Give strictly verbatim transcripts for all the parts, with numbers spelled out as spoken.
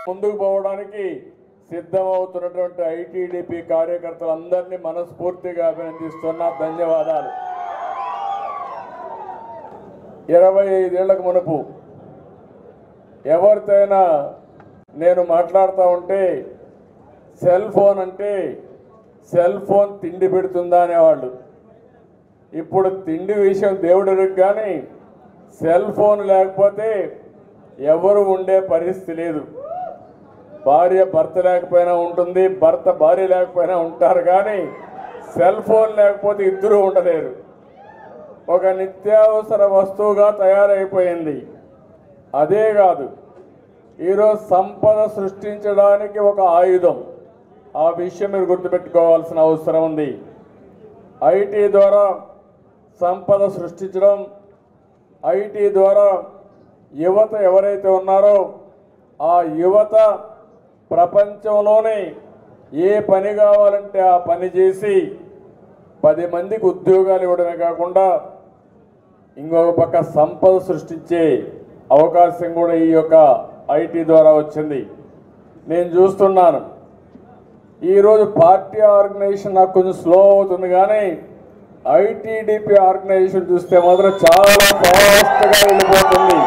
ముందుకు పోవడానికి సిద్ధమవుతున్నటువంటి ఐటీడీపీ కార్యకర్తలందరినీ మనస్ఫూర్తిగా అభినందిస్తున్నా. ధన్యవాదాలు. ఇరవై ఐదేళ్లకు మునుపు ఎవరితోనైనా నేను మాట్లాడుతూ ఉంటే సెల్ ఫోన్ అంటే సెల్ ఫోన్ తిండి పెడుతుందా అనేవాళ్ళు. ఇప్పుడు తిండి విషయం దేవుడికి కానీ సెల్ ఫోన్ లేకపోతే ఎవరు ఉండే పరిస్థితి లేదు. భార్య భర్త లేకపోయినా ఉంటుంది, భర్త భార్య లేకపోయినా ఉంటారు, కానీ సెల్ ఫోన్ లేకపోతే ఇద్దరు ఉండలేరు. ఒక నిత్యావసర వస్తువుగా తయారైపోయింది. అదే కాదు, ఈరోజు సంపద సృష్టించడానికి ఒక ఆయుధం. ఆ విషయం మీరు గుర్తుపెట్టుకోవాల్సిన అవసరం ఉంది. ఐటీ ద్వారా సంపద సృష్టించడం, ఐటీ ద్వారా యువత ఎవరైతే ఉన్నారో ఆ యువత ప్రపంచంలోనే ఏ పని కావాలంటే ఆ పని చేసి పది మందికి ఉద్యోగాలు ఇవ్వడమే కాకుండా ఇంకొక పక్క సంపద సృష్టించే అవకాశం కూడా ఈ యొక్క ఐటీ ద్వారా వచ్చింది. నేను చూస్తున్నాను ఈరోజు పార్టీ ఆర్గనైజేషన్ నాకు కొంచెం స్లో అవుతుంది, కానీ ఐటీడీపీ ఆర్గనైజేషన్ చూస్తే మాత్రం చాలా ఫాస్ట్గా వెళ్ళిపోతుంది.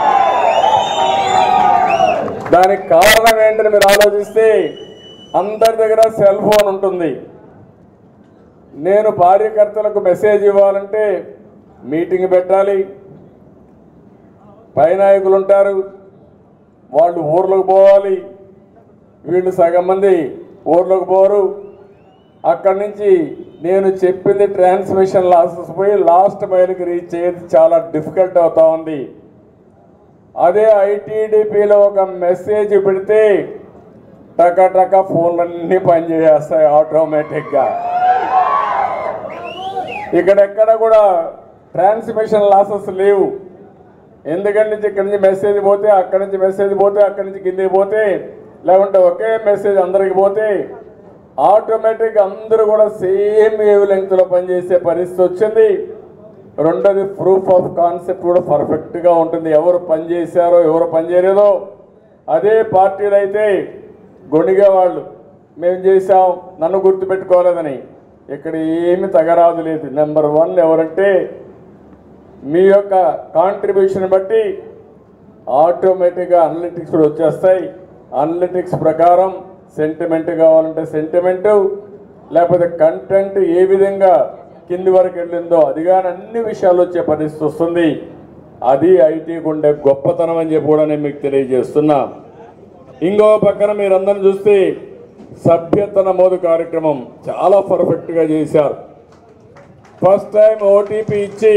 దానికి కారణం ఏంటని మీరు ఆలోచిస్తే అందరి దగ్గర సెల్ ఫోన్ ఉంటుంది. నేను కార్యకర్తలకు మెసేజ్ ఇవ్వాలంటే మీటింగ్ పెట్టాలి, పై నాయకులు ఉంటారు, వాళ్ళు ఊర్లోకి పోవాలి, వీళ్ళు సగం మంది ఊర్లోకి పోరు. అక్కడి నుంచి నేను చెప్పింది ట్రాన్స్మిషన్ లాసెస్ పోయి లాస్ట్ మైల్కి రీచ్ అయ్యేది చాలా డిఫికల్ట్ అవుతా ఉంది. అదే ఐటీడీపీలో ఒక మెసేజ్ పెడితే టక టక ఫోన్లన్నీ పనిచేస్తాయి ఆటోమేటిక్గా. ఇక్కడెక్కడ కూడా ట్రాన్స్మిషన్ లాసెస్ లేవు. ఎందుకంటే ఇక్కడి నుంచి మెసేజ్ పోతే అక్కడి నుంచి మెసేజ్ పోతే అక్కడి నుంచి కిందికి పోతే, లేకుంటే ఒకే మెసేజ్ అందరికి పోతే ఆటోమేటిక్గా అందరూ కూడా సేమ్ వేవ్ లెంగ్త్లో పనిచేసే పరిస్థితి వచ్చింది. రెండోది ప్రూఫ్ ఆఫ్ కాన్సెప్ట్ కూడా పర్ఫెక్ట్గా ఉంటుంది. ఎవరు పనిచేశారో ఎవరు పనిచేయలేదో. అదే పార్టీలు అయితే గొణిగే వాళ్ళు మేము చేసాం నన్ను గుర్తుపెట్టుకోలేదని. ఇక్కడ ఏమి తగరాదు లేదు. నెంబర్ వన్ ఎవరంటే మీ యొక్క కాంట్రిబ్యూషన్ బట్టి ఆటోమేటిక్గా అనలిటిక్స్ కూడా వచ్చేస్తాయి. అనలిటిక్స్ ప్రకారం సెంటిమెంట్ కావాలంటే సెంటిమెంటు, లేకపోతే కంటెంట్ ఏ విధంగా కింది వరకు వెళ్ళిందో అది కానీ అన్ని విషయాలు వచ్చే పరిస్థితి వస్తుంది. అది ఐటీకి ఉండే గొప్పతనం అని చెప్పి కూడా నేను మీకు తెలియజేస్తున్నా. ఇంకో పక్కన మీరందరూ చూస్తే సభ్యత నమోదు కార్యక్రమం చాలా పర్ఫెక్ట్గా చేశారు. ఫస్ట్ టైం ఓటీపీ ఇచ్చి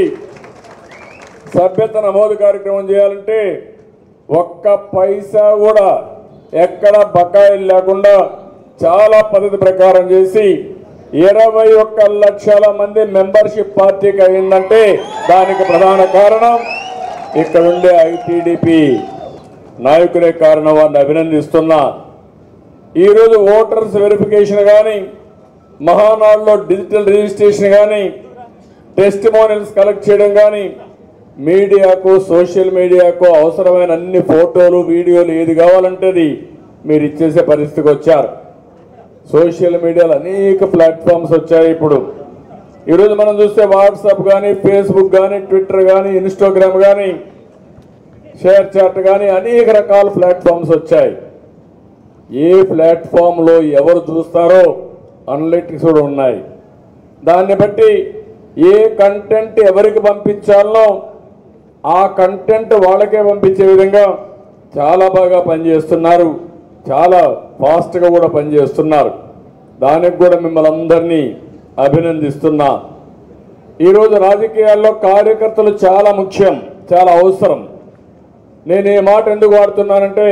సభ్యత నమోదు కార్యక్రమం చేయాలంటే ఒక్క పైసా కూడా ఎక్కడ బకాయిలు లేకుండా చాలా పద్ధతి ప్రకారం చేసి ఇరవై ఒక్క లక్షల మంది మెంబర్షిప్ పార్టీకి అయిందంటే దానికి ప్రధాన కారణం ఇక్కడ ఉండే ఐటీడీపీ నాయకులే కారణం. వారిని అభినందిస్తున్నా. ఈరోజు ఓటర్స్ వెరిఫికేషన్ కానీ, మహానాడులో డిజిటల్ రిజిస్ట్రేషన్ కానీ, టెస్టిమోనియల్స్ కలెక్ట్ చేయడం కానీ, మీడియాకు సోషల్ మీడియాకు అవసరమైన అన్ని ఫోటోలు వీడియోలు ఏది కావాలంటే అది మీరు ఇచ్చేసే పరిస్థితికి వచ్చారు. సోషల్ మీడియాలో అనేక ప్లాట్ఫామ్స్ వచ్చాయి. ఇప్పుడు ఈరోజు మనం చూస్తే వాట్సాప్ కానీ, ఫేస్బుక్ కానీ, ట్విట్టర్ కానీ, ఇన్స్టాగ్రామ్ కానీ, షేర్ చాట్ కానీ అనేక రకాల ప్లాట్ఫామ్స్ వచ్చాయి. ఏ ప్లాట్ఫామ్లో ఎవరు చూస్తారో అనలిటిక్స్ కూడా ఉన్నాయి. దాన్ని బట్టి ఏ కంటెంట్ ఎవరికి పంపించాలో ఆ కంటెంట్ వాళ్ళకే పంపించే విధంగా చాలా బాగా పనిచేస్తున్నారు. చాలా ఫాస్ట్గా కూడా పనిచేస్తున్నారు. దానికి కూడా మిమ్మల్ని అందరినీ అభినందిస్తున్నా. ఈరోజు రాజకీయాల్లో కార్యకర్తలు చాలా ముఖ్యం, చాలా అవసరం. నేను ఈ మాట ఎందుకు వాడుతున్నానంటే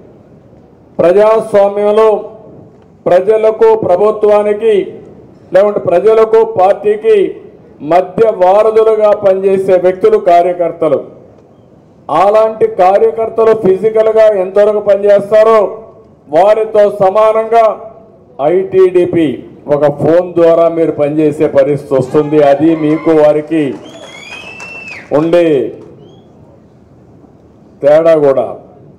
ప్రజాస్వామ్యంలో ప్రజలకు ప్రభుత్వానికి లేకుంటే ప్రజలకు పార్టీకి మధ్య వారధులుగా పనిచేసే వ్యక్తులు కార్యకర్తలు. అలాంటి కార్యకర్తలు ఫిజికల్గా ఎంతవరకు పనిచేస్తారో వారితో సమానంగా ఐటీడీపీ ఒక ఫోన్ ద్వారా మీరు పనిచేసే పరిస్థితి వస్తుంది. అది మీకు వారికి ఉండే తేడా కూడా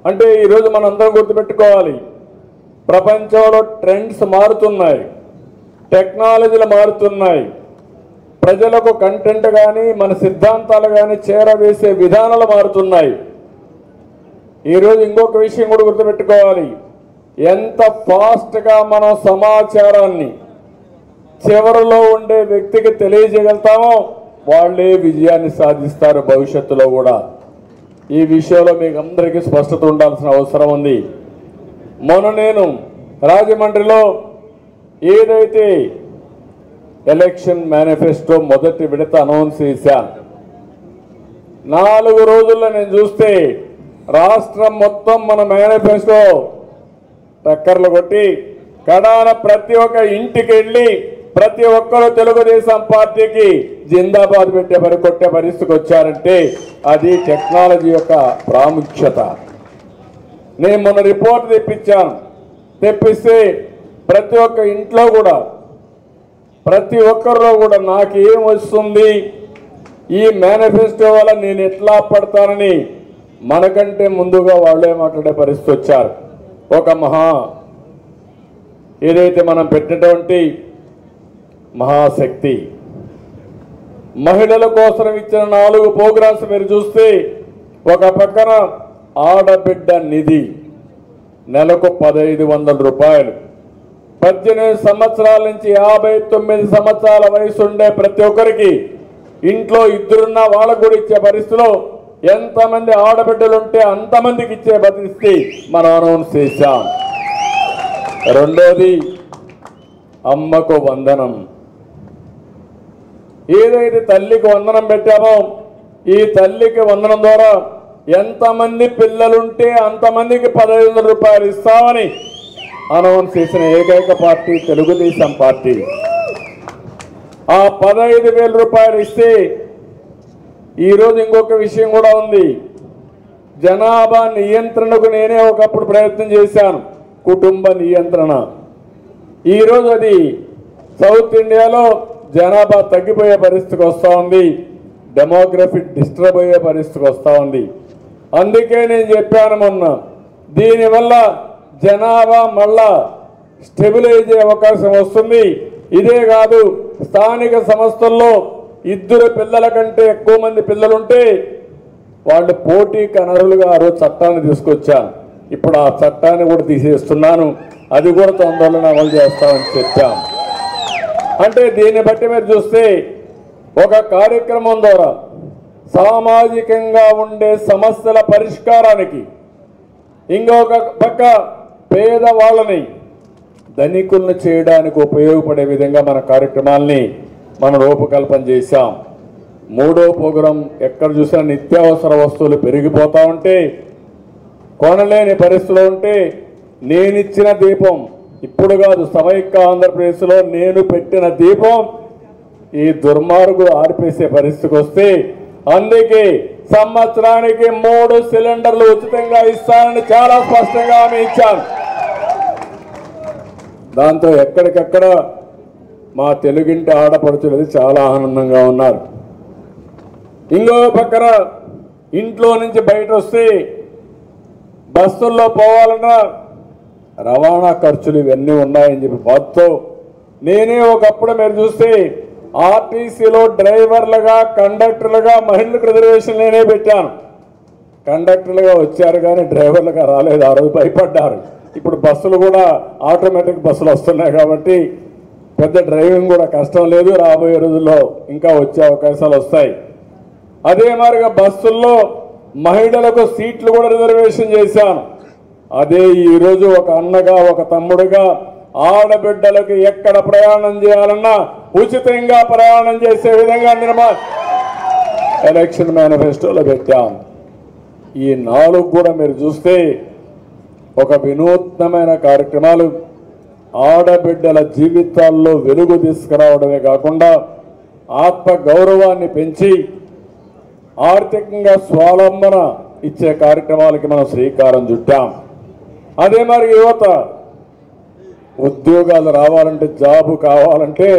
అంటే ఈరోజు మనందరం గుర్తుపెట్టుకోవాలి, ప్రపంచంలో ట్రెండ్స్ మారుతున్నాయి, టెక్నాలజీలు మారుతున్నాయి, ప్రజలకు కంటెంట్ కానీ మన సిద్ధాంతాలు కానీ చేరవేసే విధానాలు మారుతున్నాయి. ఈరోజు ఇంకొక విషయం కూడా గుర్తుపెట్టుకోవాలి, ఎంత ఫాస్ట్గా మనం సమాచారాన్ని చివరిలో ఉండే వ్యక్తికి తెలియజేయగలుగుతామో వాళ్ళే విజయాన్ని సాధిస్తారు భవిష్యత్తులో కూడా. ఈ విషయంలో మీకు అందరికీ స్పష్టత ఉండాల్సిన అవసరం ఉంది. మొన్న నేను రాజమండ్రిలో ఏదైతే ఎలక్షన్ మేనిఫెస్టో మొదటి విడత అనౌన్స్ చేశాను, నాలుగు రోజుల్లో నేను చూస్తే రాష్ట్రం మొత్తం మన మేనిఫెస్టో టక్కర్లు కొట్టి కడాన ప్రతి ఒక్క ఇంటికి వెళ్ళి ప్రతి ఒక్కరూ తెలుగుదేశం పార్టీకి జిందాబాద్ పెట్టే పరి కొట్టే పరిస్థితికి వచ్చారంటే అది టెక్నాలజీ యొక్క ప్రాముఖ్యత. నేను మొన్న రిపోర్ట్ తెప్పించాను, తెప్పిస్తే ప్రతి ఒక్క ఇంట్లో కూడా ప్రతి ఒక్కరిలో కూడా నాకు ఏం వస్తుంది, ఈ మేనిఫెస్టో వల్ల నేను ఎట్లా పడతానని మనకంటే ముందుగా వాళ్ళే మాట్లాడే పరిస్థితి వచ్చారు. ఒక మహా ఏదైతే మనం పెట్టినటువంటి మహాశక్తి మహిళల కోసం ఇచ్చిన నాలుగు ప్రోగ్రామ్స్ మీరు చూస్తే, ఒక పక్కన ఆడబిడ్డ నిధి నెలకు పదహైదు వందల రూపాయలు, పద్దెనిమిది సంవత్సరాల నుంచి యాభై తొమ్మిది సంవత్సరాల వయసు ఉండే ప్రతి ఒక్కరికి ఇంట్లో ఇద్దరున్న వాళ్ళకు కూడా ఇచ్చే పరిస్థితిలో ఎంతమంది ఆడబిడ్డలు ఉంటే అంతమందికి ఇచ్చే పరిస్థితి మనం అనౌన్స్ చేశాం. రెండోది అమ్మకు వందనం. ఏదైతే తల్లికి వందనం పెట్టామో ఈ తల్లికి వందనం ద్వారా ఎంతమంది పిల్లలుంటే అంతమందికి పదహైదు వందల రూపాయలు ఇస్తామని అనౌన్స్ చేసిన ఏకైక పార్టీ తెలుగుదేశం పార్టీ. ఆ పదహైదు వేల రూపాయలు ఇస్తే ఈరోజు ఇంకొక విషయం కూడా ఉంది, జనాభా నియంత్రణకు నేనే ఒకప్పుడు ప్రయత్నం చేశాను, కుటుంబ నియంత్రణ. ఈరోజు అది సౌత్ ఇండియాలో జనాభా తగ్గిపోయే పరిస్థితికి వస్తూ ఉంది, డెమోగ్రఫీ డిస్టర్బ్ అయ్యే పరిస్థితికి వస్తూ ఉంది. అందుకే నేను చెప్పాను మొన్న, దీనివల్ల జనాభా మళ్ళా స్టెబిలైజ్ అయ్యే అవకాశం వస్తుంది. ఇదే కాదు, స్థానిక సంస్థల్లో ఇద్దరు పిల్లల కంటే ఎక్కువ మంది పిల్లలుంటే వాళ్ళు పోటీకి అనర్హులుగా ఆ రోజు చట్టాన్ని తీసుకొచ్చాను. ఇప్పుడు ఆ చట్టాన్ని కూడా తీసేస్తున్నాను, అది కూడా తొందరలో అమలు చేస్తామని చెప్పాం. అంటే దీన్ని బట్టి మీరు చూస్తే ఒక కార్యక్రమం ద్వారా సామాజికంగా ఉండే సమస్యల పరిష్కారానికి, ఇంకొక పక్క పేదవాళ్ళని ధనికులను చేయడానికి ఉపయోగపడే విధంగా మన కార్యక్రమాల్ని మనం రూపకల్పన చేశాం. మూడో ప్రోగ్రాం ఎక్కడ చూసినా నిత్యావసర వస్తువులు పెరిగిపోతూ ఉంటే, కొనలేని పరిస్థితిలో ఉంటే నేనిచ్చిన దీపం, ఇప్పుడు కాదు సమైక్య ఆంధ్రప్రదేశ్లో నేను పెట్టిన దీపం ఈ దుర్మార్గులు ఆర్పేసే పరిస్థితికి వస్తే, అందుకే సంవత్సరానికి మూడు సిలిండర్లు ఉచితంగా ఇస్తానని చాలా స్పష్టంగా హామీ ఇచ్చాను. దాంతో ఎక్కడికక్కడ మా తెలుగింటి ఆడపడుచులది చాలా ఆనందంగా ఉన్నారు. ఇంకో పక్కన ఇంట్లో నుంచి బయట వస్తే బస్సుల్లో పోవాలన్నా రవాణా ఖర్చులు ఇవన్నీ ఉన్నాయని చెప్పి బాధతో నేనే ఒకప్పుడు మీరు చూస్తే ఆర్టీసీలో డ్రైవర్లుగా కండక్టర్లుగా మహిళలకు రిజర్వేషన్ నేనే పెట్టాను. కండక్టర్లుగా వచ్చారు కానీ డ్రైవర్లుగా రాలేదు, ఆ రోజు భయపడ్డారు. ఇప్పుడు బస్సులు కూడా ఆటోమేటిక్ బస్సులు వస్తున్నాయి కాబట్టి పెద్ద డ్రైవింగ్ కూడా కష్టం లేదు, రాబోయే రోజుల్లో ఇంకా వచ్చే అవకాశాలు వస్తాయి. అదే మాదిరిగా బస్సుల్లో మహిళలకు సీట్లు కూడా రిజర్వేషన్ చేశాను. అదే ఈరోజు ఒక అన్నగా ఒక తమ్ముడుగా ఆడబిడ్డలకు ఎక్కడ ప్రయాణం చేయాలన్నా ఉచితంగా ప్రయాణం చేసే విధంగా నిర్మా ఎలక్షన్ మేనిఫెస్టోలో పెట్టాం. ఈ నాలుగు కూడా మీరు చూస్తే ఒక వినూత్నమైన కార్యక్రమాలు ఆడబిడ్డల జీవితాల్లో వెలుగు తీసుకురావడమే కాకుండా ఆత్మ గౌరవాన్ని పెంచి ఆర్థికంగా స్వావలంబన ఇచ్చే కార్యక్రమాలకి మనం శ్రీకారం చుట్టాం. అదే మరి యువత ఉద్యోగాలు రావాలంటే, జాబు కావాలంటే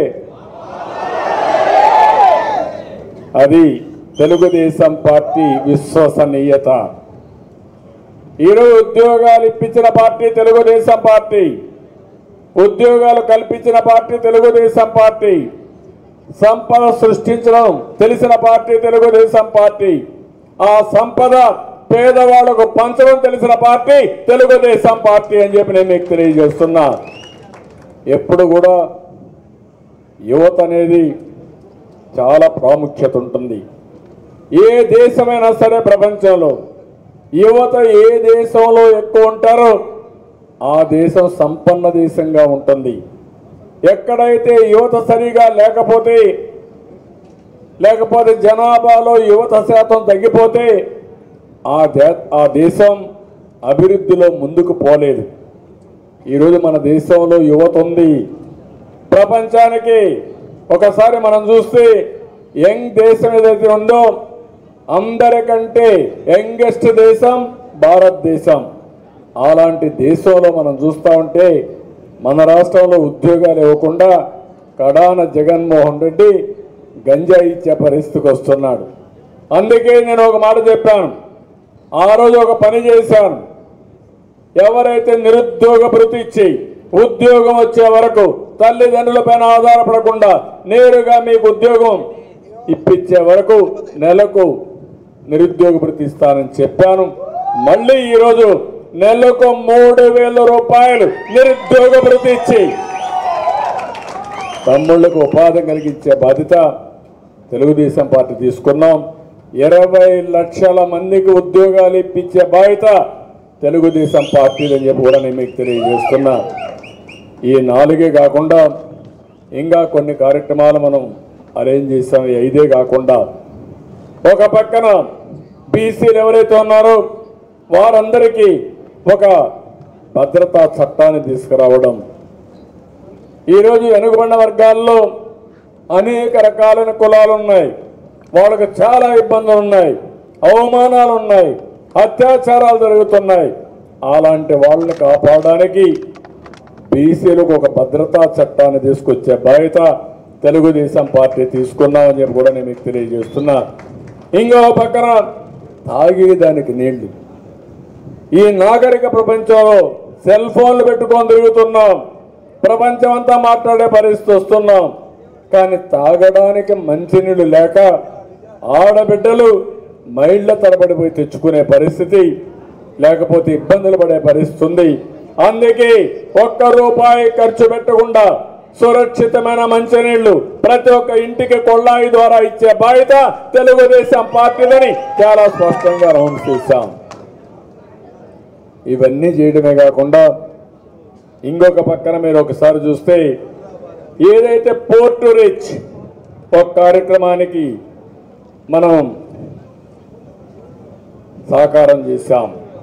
అది తెలుగుదేశం పార్టీ విశ్వసనీయత. ఈరోజు ఉద్యోగాలు ఇప్పించిన పార్టీ తెలుగుదేశం పార్టీ, ఉద్యోగాలు కల్పించిన పార్టీ తెలుగుదేశం పార్టీ, సంపద సృష్టించడం తెలిసిన పార్టీ తెలుగుదేశం పార్టీ, ఆ సంపద పేదవాళ్లకు పంచడం తెలిసిన పార్టీ తెలుగుదేశం పార్టీ అని చెప్పి నేను మీకు తెలియజేస్తున్నా. ఎప్పుడు కూడా యువత అనేది చాలా ప్రాముఖ్యత ఉంటుంది. ఏ దేశమైనా సరే ప్రపంచంలో యువత ఏ దేశంలో ఎక్కువ ఉంటారో ఆ దేశం సంపన్న దేశంగా ఉంటుంది. ఎక్కడైతే యువత సరిగా లేకపోతే లేకపోతే జనాభాలో యువత శాతం తగ్గిపోతే ఆ దే ఆ దేశం అభివృద్ధిలో ముందుకు పోలేదు. ఈరోజు మన దేశంలో యువత ఉంది. ప్రపంచానికి ఒకసారి మనం చూస్తే యంగ్ దేశం ఏదైతే ఉందో అందరికంటే యంగెస్ట్ దేశం భారతదేశం. అలాంటి దేశంలో మనం చూస్తూ ఉంటే మన రాష్ట్రంలో ఉద్యోగాలు ఇవ్వకుండా కడాన జగన్మోహన్ రెడ్డి గంజాయి ఇచ్చే పరిస్థితికి వస్తున్నాడు. అందుకే నేను ఒక మాట చెప్పాను, ఆ రోజు ఒక పని చేశాను. ఎవరైతే నిరుద్యోగ భృతి ఇచ్చి ఉద్యోగం వచ్చే వరకు తల్లిదండ్రుల పైన ఆధారపడకుండా నేరుగా మీకు ఉద్యోగం ఇప్పించే వరకు నెలకు నిరుద్యోగ భృతి ఇస్తానని చెప్పాను. మళ్ళీ ఈరోజు నెలకు మూడు వేల రూపాయలు నిరుద్యోగ భృతి ఇచ్చి తమ్ముళ్లకు ఉపాధి కలిగించే బాధ్యత తెలుగుదేశం పార్టీ తీసుకున్నాం. ఇరవై లక్షల మందికి ఉద్యోగాలు ఇప్పించే బాధ్యత తెలుగుదేశం పార్టీలని చెప్పి కూడా నేను మీకు తెలియజేస్తున్నా. ఈ నాలుగే కాకుండా ఇంకా కొన్ని కార్యక్రమాలు మనం అరేంజ్ చేసాం. ఐదే కాకుండా ఒక పక్కన బీసీలు ఎవరైతే ఉన్నారో వారందరికీ ఒక భద్రతా చట్టాన్ని తీసుకురావడం. ఈరోజు వెనుకబడిన వర్గాల్లో అనేక రకాలైన కులాలు ఉన్నాయి, వాళ్ళకు చాలా ఇబ్బందులు ఉన్నాయి, అవమానాలు ఉన్నాయి, అత్యాచారాలు జరుగుతున్నాయి. అలాంటి వాళ్ళని కాపాడడానికి బీసీలకు ఒక భద్రతా చట్టాన్ని తీసుకొచ్చే బాధ్యత తెలుగుదేశం పార్టీ తీసుకున్నామని చెప్పి కూడా నేను మీకు తెలియజేస్తున్నా. ఇంకో పక్కన తాగేదానికి నీళ్లు. ఈ నాగరిక ప్రపంచంలో సెల్ ఫోన్లు పెట్టుకొని తిరుగుతున్నాం, ప్రపంచం అంతా మాట్లాడే పరిస్థితి వస్తున్నాం. కానీ తాగడానికి మంచినీళ్ళు లేక ఆడబిడ్డలు మైళ్ళ తరబడిపోయి తెచ్చుకునే పరిస్థితి, లేకపోతే ఇబ్బందులు పడే పరిస్థితి ఉంది. అందుకే ఒక్క రూపాయి ఖర్చు పెట్టకుండా సురక్షితమైన మంచినీళ్లు ప్రతి ఒక్క ఇంటికి కొళ్ళాయి ద్వారా ఇచ్చే బాధ్యత తెలుగుదేశం పార్టీలని చాలా స్పష్టంగా రౌండ్ చేశాం. ఇవన్నీ చేయడమే కాకుండా ఇంకొక పక్కన మీరు ఒకసారి చూస్తే ఏదైతే పోర్ట్ రిచ్ ఒక కార్యక్రమానికి మనం సహకారం చేశాం.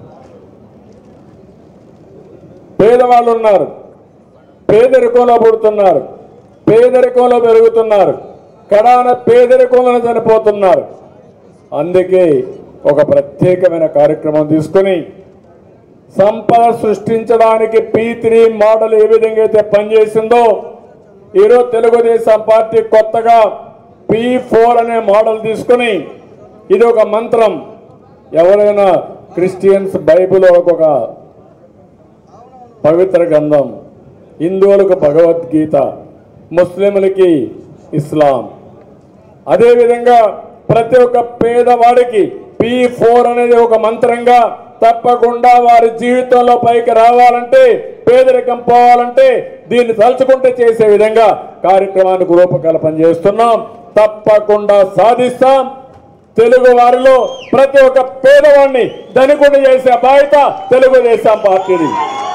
పేదవాళ్ళు ఉన్నారు, పేదరికంలో పుడుతున్నారు, పేదరికంలో పెరుగుతున్నారు, కడాన పేదరికంలో చనిపోతున్నారు. అందుకే ఒక ప్రత్యేకమైన కార్యక్రమం తీసుకొని సంపద సృష్టించడానికి పీ త్రీ మోడల్ ఏ విధంగా అయితే పనిచేసిందో ఈరోజు తెలుగుదేశం పార్టీ కొత్తగా పీ ఫోర్ అనే మోడల్ తీసుకుని, ఇది ఒక మంత్రం. ఎవరైనా క్రిస్టియన్స్ బైబిల్ ఒక పవిత్ర గ్రంథం, హిందువులకు భగవద్గీత, ముస్లింలకి ఇస్లాం. అదేవిధంగా ప్రతి ఒక్క పేదవాడికి పీ ఫోర్ అనేది ఒక మంత్రంగా తప్పకుండా వారి జీవితంలో పైకి రావాలంటే, పేదరికం పోవాలంటే దీన్ని తలుచుకుంటే చేసే విధంగా కార్యక్రమానికి రూపకల్పన చేస్తున్నాం. తప్పకుండా సాధిస్తాం. తెలుగు వారిలో ప్రతి ఒక్క పేదవాడిని ధనికుడు చేసే బాధ్యత తెలుగుదేశం పార్టీది.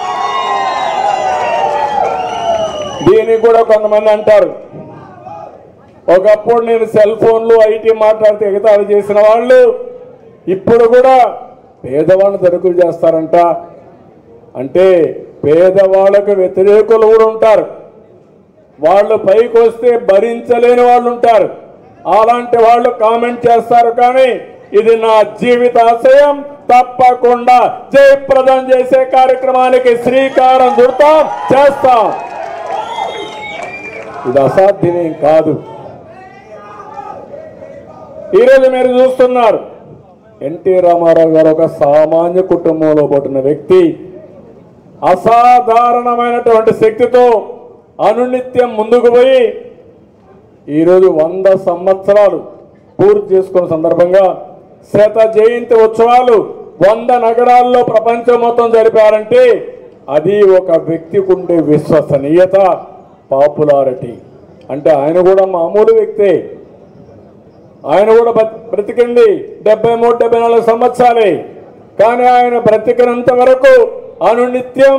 దీనికి కూడా కొంతమంది అంటారు, ఒకప్పుడు నేను సెల్ ఫోన్లు ఐటీ మాట్లాడితే ఎగతాళి చేసిన వాళ్ళు ఇప్పుడు కూడా పేదవాళ్ళని ధనికులు చేస్తారంట. అంటే పేదవాళ్ళకు వ్యతిరేకులు కూడా ఉంటారు, వాళ్ళు పైకి వస్తే భరించలేని వాళ్ళు ఉంటారు. అలాంటి వాళ్ళు కామెంట్ చేస్తారు. కానీ ఇది నా జీవిత ఆశయం, తప్పకుండా జయప్రదం చేసే కార్యక్రమానికి శ్రీకారం చుడతాం, చేస్తాం. ఇది అసాధ్యమేం కాదు. ఈరోజు మీరు చూస్తున్నారు ఎన్టీ రామారావు గారు ఒక సామాన్య కుటుంబంలో పుట్టిన వ్యక్తి, అసాధారణమైనటువంటి శక్తితో అనునిత్యం ముందుకు పోయి ఈరోజు వంద సంవత్సరాలు పూర్తి చేసుకున్న సందర్భంగా శత జయంతి ఉత్సవాలు వంద నగరాల్లో ప్రపంచం మొత్తం జరిపారంటే అది ఒక వ్యక్తికి ఉండే విశ్వసనీయత, పాపులారిటీ. అంటే ఆయన కూడా మామూలు వ్యక్తే. ఆయన కూడా బ్రతికింది డెబ్బై మూడు డెబ్బై నాలుగు సంవత్సరాలే. కానీ ఆయన బ్రతికినంత వరకు అనునిత్యం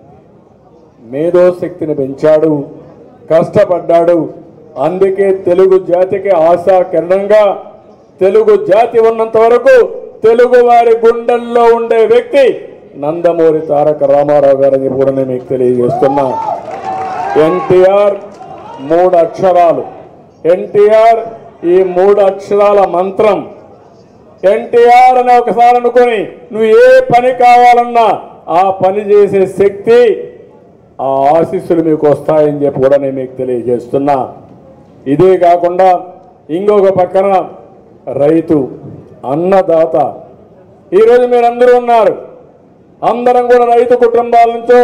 మేధోశక్తిని పెంచాడు, కష్టపడ్డాడు. అందుకే తెలుగు జాతికి ఆశా కిరణంగా, తెలుగు జాతి ఉన్నంత వరకు తెలుగు వారి గుండెల్లో ఉండే వ్యక్తి నందమూరి తారక రామారావు గారిని కూడా నేను మీకు తెలియజేస్తున్నా. ఎన్టీఆర్ మూడు అక్షరాలు. ఎన్టీఆర్ ఈ మూడు అక్షరాల మంత్రం. ఎన్టీఆర్ అని ఒకసారి అనుకొని నువ్వు ఏ పని కావాలన్నా ఆ పని చేసే శక్తి, ఆ ఆశీస్సులు మీకు వస్తాయని చెప్పి కూడా నేను మీకు తెలియజేస్తున్నా. ఇదే కాకుండా ఇంకొక పక్కన రైతు, అన్నదాత. ఈరోజు మీరందరూ ఉన్నారు, అందరం కూడా రైతు కుటుంబాల నుంచో,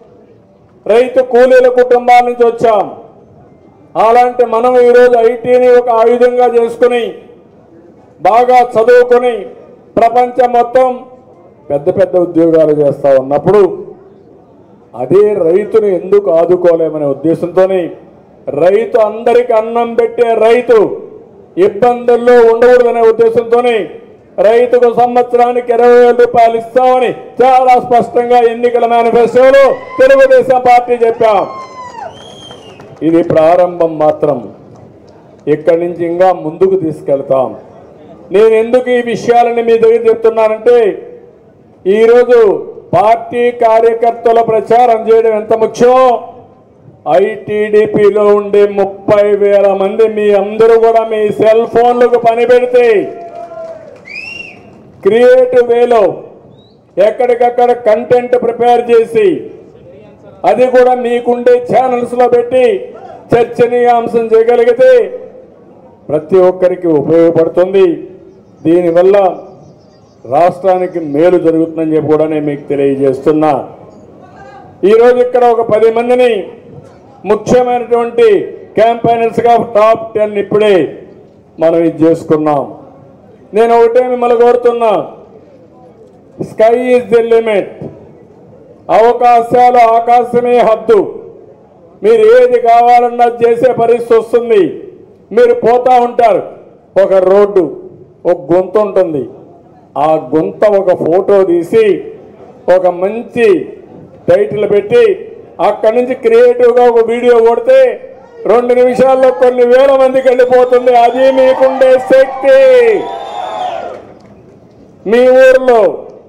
రైతు కూలీల కుటుంబాల నుంచి వచ్చాం. అలాంటి మనం ఈరోజు ఐటీని ఒక ఆయుధంగా చేసుకుని బాగా చదువుకొని ప్రపంచం మొత్తం పెద్ద పెద్ద ఉద్యోగాలు చేస్తూ ఉన్నప్పుడు అదే రైతుని ఎందుకు ఆదుకోలేమనే ఉద్దేశంతోనే రైతు అందరికి అన్నం పెట్టే రైతు ఇబ్బందుల్లో ఉండకూడదనే ఉద్దేశంతోనే రైతుకు సంవత్సరానికి ఇరవై వేల రూపాయలు ఇస్తామని చాలా స్పష్టంగా ఎన్నికల మేనిఫెస్టోలో తెలుగుదేశం పార్టీ చెప్పాం. ఇది ప్రారంభం మాత్రం. ఇక్కడి నుంచి ఇంకా ముందుకు తీసుకెళ్తాం. నేను ఎందుకు ఈ విషయాలని మీ దగ్గర చెప్తున్నానంటే ఈరోజు పార్టీ కార్యకర్తల ప్రచారం చేయడం ఎంత ముఖ్యమో ఐటీడీపీలో ఉండే ముప్పై వేల మంది మీ అందరూ కూడా మీ సెల్ ఫోన్లకు పని పెడితే క్రియేటివ్ వేలో ఎక్కడికక్కడ కంటెంట్ ప్రిపేర్ చేసి అది కూడా మీకుండే ఛానల్స్లో పెట్టి చర్చనీయాంశం చేయగలిగితే ప్రతి ఒక్కరికి ఉపయోగపడుతుంది. దీనివల్ల రాష్ట్రానికి మేలు జరుగుతుందని చెప్పి కూడా నేను మీకు తెలియజేస్తున్నా. ఈరోజు ఇక్కడ ఒక పది మందిని ముఖ్యమైనటువంటి క్యాంపైనర్స్గా టాప్ టెన్ ఇప్పుడే మనం ఇది చేసుకున్నాం. నేను ఒకటే మిమ్మల్ని కోరుతున్నా, స్కై ఈజ్ ది లిమిట్. అవకాశాలు ఆకాశమే హద్దు. మీరు ఏది కావాలన్నా చేసే పరిస్థితి వస్తుంది. మీరు పోతా ఉంటారు, ఒక రోడ్డు, ఒక గుంత ఉంటుంది. ఆ గుంత ఒక ఫోటో తీసి ఒక మంచి టైటిల్ పెట్టి అక్కడి నుంచి క్రియేటివ్గా ఒక వీడియో కొడితే రెండు నిమిషాల్లో కొన్ని వేల మందికి వెళ్ళిపోతుంది. అది మీకుండే శక్తి. మీ ఊర్లో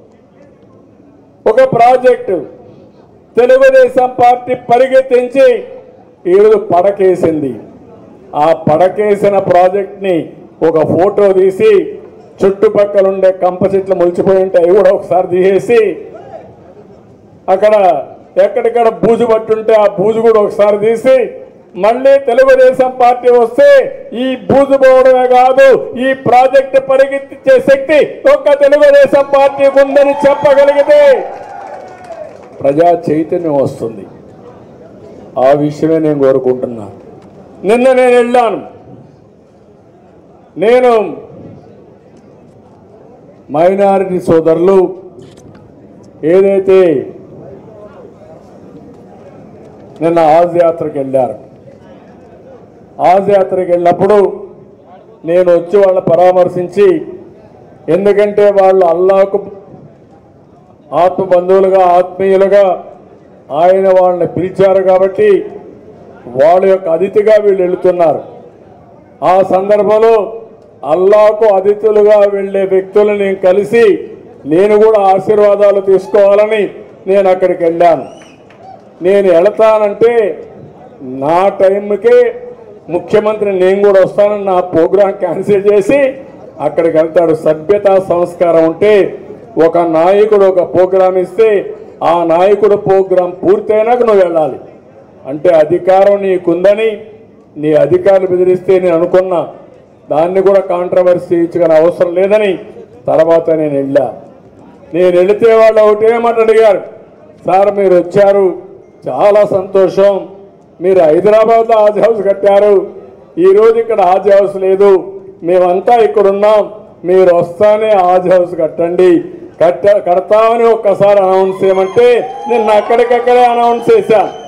ఒక ప్రాజెక్టు తెలుగుదేశం పార్టీ పరిగెత్తించి ఈరోజు పడకేసింది. ఆ పడకేసిన ప్రాజెక్ట్ని ఒక ఫోటో తీసి చుట్టుపక్కల ఉండే కంప చెట్లు మొలిచిపోయి ఉంటే అవి కూడా ఒకసారి తీసేసి అక్కడ ఎక్కడిక్కడ బూజు పట్టుంటే ఆ బూజు కూడా ఒకసారి తీసి మళ్ళీ తెలుగుదేశం పార్టీ వస్తే ఈ బూజు పోవడమే కాదు, ఈ ప్రాజెక్టు పరిగెత్తించే శక్తి ఒక్క తెలుగుదేశం పార్టీకి ఉందని చెప్పగలిగితే ప్రజా చైతన్యం వస్తుంది. ఆ విషయమే నేను కోరుకుంటున్నా. నిన్న నేను వెళ్ళాను. నేను మైనారిటీ సోదరులు ఏదైతే నిన్న ఆజ్ యాత్రకు వెళ్ళారు, ఆజ్ యాత్రకు వెళ్ళినప్పుడు నేను వచ్చి వాళ్ళ పరామర్శించి, ఎందుకంటే వాళ్ళు అల్లాహకు ఆత్మ బంధువులుగా ఆత్మీయులుగా ఆయన వాళ్ళని పిలిచారు కాబట్టి వాళ్ళ యొక్క అతిథిగా వీళ్ళు వెళుతున్నారు. ఆ సందర్భంలో అల్లాహకు అతిథులుగా వెళ్ళే వ్యక్తులను నేను కలిసి నేను కూడా ఆశీర్వాదాలు తీసుకోవాలని నేను అక్కడికి వెళ్ళాను. నేను వెళతానంటే నా టైంకే ముఖ్యమంత్రి నేను కూడా వస్తానని నా ప్రోగ్రాం క్యాన్సిల్ చేసి అక్కడికి వెళ్తాడు. సభ్యతా సంస్కారం ఉంటే ఒక నాయకుడు ఒక ప్రోగ్రాం ఇస్తే ఆ నాయకుడు ప్రోగ్రాం పూర్తయినాక నువ్వు వెళ్ళాలి. అంటే అధికారం నీకుందని నీ అధికారులు బెదిరిస్తే నేను అనుకున్నా దాన్ని కూడా కాంట్రవర్సీ ఇచ్చుకునే అవసరం లేదని తర్వాత నేను వెళ్ళా. నేను వెళితే వాళ్ళు ఒకటే మాట అడిగారు, సార్ మీరు వచ్చారు చాలా సంతోషం, మీరు హైదరాబాద్లో ఆజ్ హౌస్ కట్టారు, ఈరోజు ఇక్కడ ఆజ్ హౌస్ లేదు, మేమంతా ఇక్కడ ఉన్నాం, మీరు వస్తానే ఆజ్ హౌస్ కట్టండి, కట్ట కడతామని ఒక్కసారి అనౌన్స్ చేయమంటే నేను అక్కడికక్కడే అనౌన్స్ చేశాను.